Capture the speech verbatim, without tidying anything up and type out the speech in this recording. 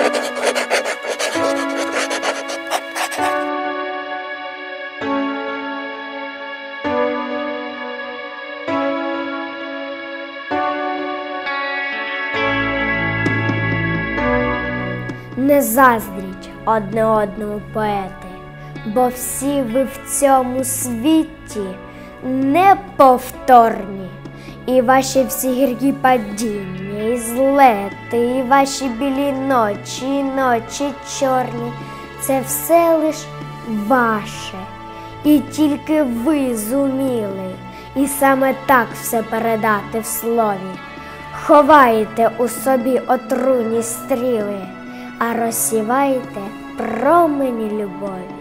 Не заздріть одне одному поети, бо всі ви в цьому світі неповторні. І ваші всі гіркі падіння, і злети, і ваші білі ночі, і ночі чорні – це все лиш ваше. І тільки ви зуміли, і саме так все передати в слові. Ховаєте у собі отруйні стріли, а розсівайте промені любові.